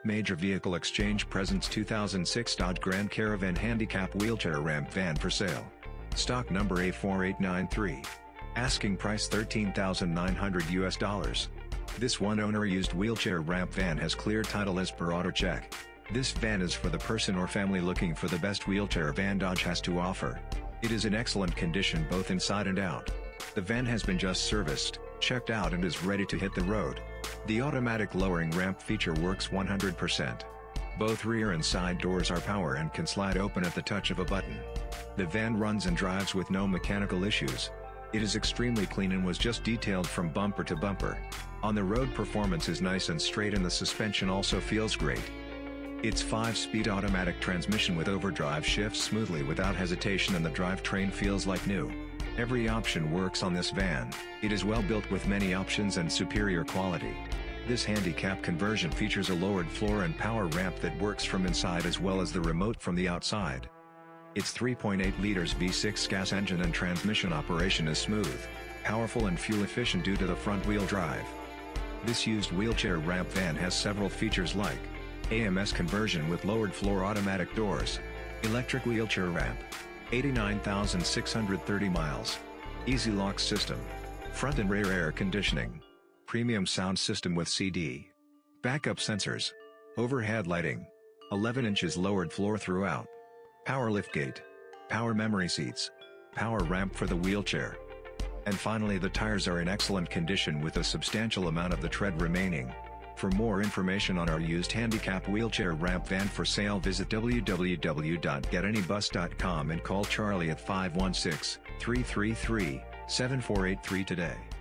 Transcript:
Major Vehicle Exchange presents 2006 Dodge Grand Caravan Handicap Wheelchair Ramp Van for sale. Stock number A4893. Asking price $13,900 US. This one-owner used wheelchair ramp van has clear title as per AutoCheck. This van is for the person or family looking for the best wheelchair van Dodge has to offer. It is in excellent condition both inside and out. The van has been just serviced, checked out and is ready to hit the road. The automatic lowering ramp feature works 100%. Both rear and side doors are power and can slide open at the touch of a button. The van runs and drives with no mechanical issues. It is extremely clean and was just detailed from bumper to bumper. On the road performance is nice and straight and the suspension also feels great. Its 5-speed automatic transmission with overdrive shifts smoothly without hesitation and the drivetrain feels like new. Every option works on this van. It is well built with many options and superior quality. This handicap conversion features a lowered floor and power ramp that works from inside as well as the remote from the outside. Its 3.8 liters V6 gas engine and transmission operation is smooth, powerful and fuel efficient due to the front-wheel drive. This used wheelchair ramp van has several features like AMS conversion with lowered floor automatic doors, electric wheelchair ramp, 89,630 miles, easy lock system, front and rear air conditioning, premium sound system with CD, backup sensors, overhead lighting, 11 inches lowered floor throughout, power liftgate, power memory seats, power ramp for the wheelchair. And finally, the tires are in excellent condition with a substantial amount of the tread remaining. For more information on our used handicap wheelchair ramp van for sale, visit www.getanybus.com and call Charlie at 516-333-7483 today.